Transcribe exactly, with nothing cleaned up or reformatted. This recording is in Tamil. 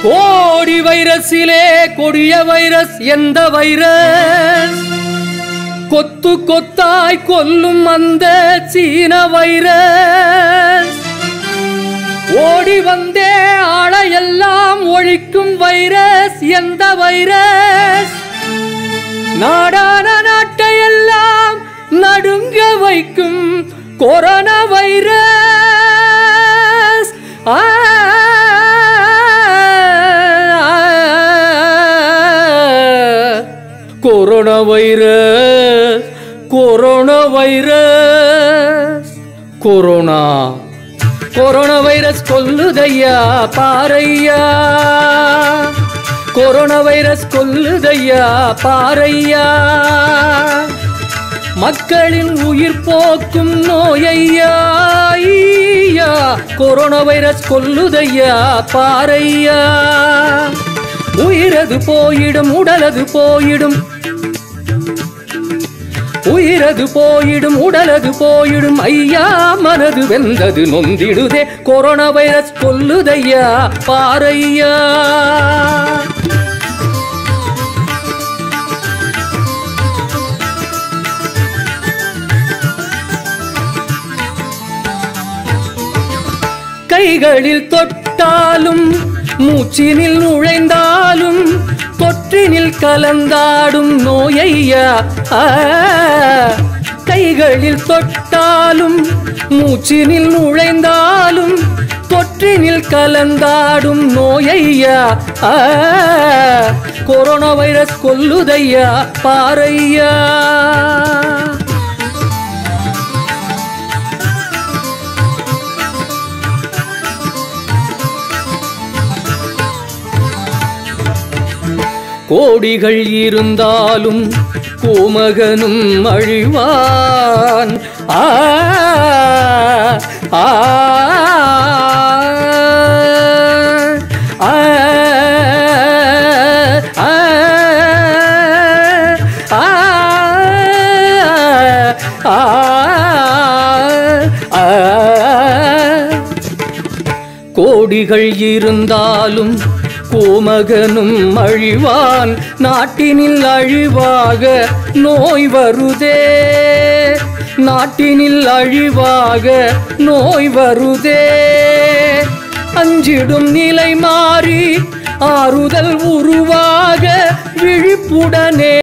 கோடி வைரஸிலே கொடிய வைரஸ் எந்த வைரஸ்? கொத்து கொத்தாய் கொல்லும் அந்த சீன வைரஸ். ஓடி வந்தே ஆளையெல்லாம் ஒழிக்கும் வைரஸ் எந்த வைரஸ்? நாடான நாட்டையெல்லாம் நடுங்க வைக்கும் corona virus. Corona virus, corona virus, corona corona virus கொல்லுதையா பாரையா. கொரோனா வைரஸ் கொல்லுதையா பாரையா. மக்களின் உயிர் போக்கும் நோயையா. கொரோனா வைரஸ் கொல்லுதையா பாரையா. உயிரது போயிடும் உடலது போயிடும், உயிரது போயிடும் உடலது போயிடும் ஐயா. மனது வெந்தது நொந்திடுதே. கொரோனா வைரஸ் கொல்லுதையா பாரையா. கைகளில் தொட்டாலும் மூச்சினில் நுழைந்தாலும் தொற்றினில் கலந்தாடும் நோயையா. கைகளில் தொட்டாலும் மூச்சினில் நுழைந்தாலும் தொற்றினில் கலந்தாடும் நோயையா. கொரோனா வைரஸ் கொல்லுதையா பாரையா. கோடிகள் இருந்தாலும் கோமகனும் அழிவான். ஆ ஆ கோடிகள் இருந்தாலும் கோமகனும் அழிவான். நாட்டினில் அழிவாக நோய் வருதே. நாட்டினில் அழிவாக நோய் வருதே. அஞ்சிடும் நிலை மாறி ஆறுதல் உருவாக விழிப்புடனே